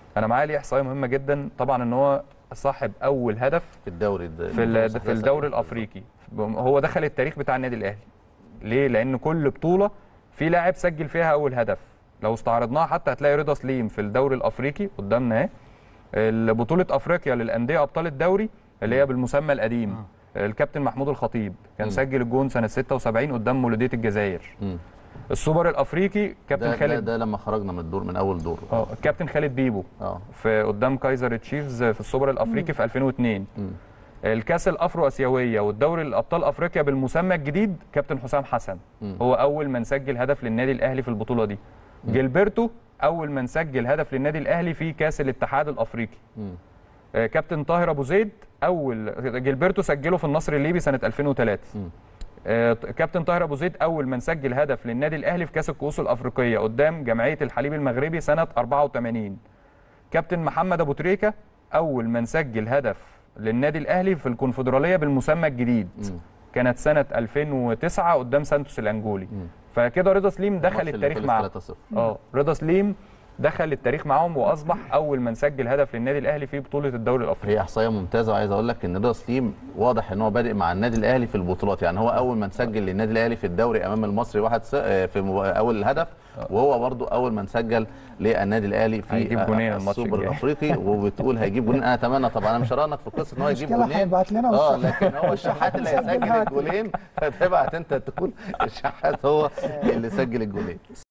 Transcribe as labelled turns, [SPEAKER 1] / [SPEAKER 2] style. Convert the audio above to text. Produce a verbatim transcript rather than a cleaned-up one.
[SPEAKER 1] انا معايا ليه احصائيه مهمه جدا طبعا، ان هو صاحب اول هدف
[SPEAKER 2] في الدوري
[SPEAKER 1] في في الدوري الافريقي. هو دخل التاريخ بتاع النادي الاهلي. ليه؟ لان كل بطوله في لاعب سجل فيها اول هدف. لو استعرضناها حتى هتلاقي رضا سليم في الدوري الافريقي قدامنا اهي، بطوله افريقيا للانديه ابطال الدوري اللي هي بالمسمى القديم، الكابتن محمود الخطيب كان م. سجل الجون سنه ستة وسبعين قدام مولوديه الجزائر. م. السوبر الافريقي كابتن
[SPEAKER 2] ده
[SPEAKER 1] خالد،
[SPEAKER 2] ده, ده لما خرجنا من الدور من اول دور
[SPEAKER 1] اه الكابتن خالد بيبو اه في قدام كايزر تشيفز في السوبر الافريقي م. في ألفين واثنين. م. الكاس الافرو اسيويه والدوري الابطال افريقيا بالمسمى الجديد كابتن حسام حسن م. هو اول من سجل هدف للنادي الاهلي في البطوله دي. م. جيلبرتو اول من سجل هدف للنادي الاهلي في كاس الاتحاد الافريقي. م. كابتن طاهر ابو زيد اول، جيلبرتو سجله في النصر الليبي سنه ألفين وثلاثة. م. كابتن طاهر ابو زيد اول من سجل هدف للنادي الاهلي في كاس الكؤوس الافريقيه قدام جمعيه الحليب المغربي سنه أربعة وثمانين. كابتن محمد ابو تريكه اول من سجل هدف للنادي الاهلي في الكونفدراليه بالمسمى الجديد م. كانت سنه ألفين وتسعة قدام سانتوس الانجولي. م. فكده رضا سليم دخل التاريخ معاه. اه رضا سليم دخل التاريخ معاهم واصبح اول من سجل هدف للنادي الاهلي في بطوله الدوري الافريقي.
[SPEAKER 2] هي احصائيه ممتازه، وعايز اقول لك ان رضا سليم واضح ان هو بادئ مع النادي الاهلي في البطولات، يعني هو اول من سجل للنادي الاهلي في الدوري امام المصري واحد في اول الهدف، وهو برضو اول من سجل للنادي الاهلي في السوبر الافريقي. وبتقول هيجيب جولين، انا اتمنى طبعا، انا مش هرانك في قصه ان هو يجيب جولين اه لكن هو الشحات اللي هيسجل الجولين، فتبعت انت تكون الشحات هو اللي سجل الجولين.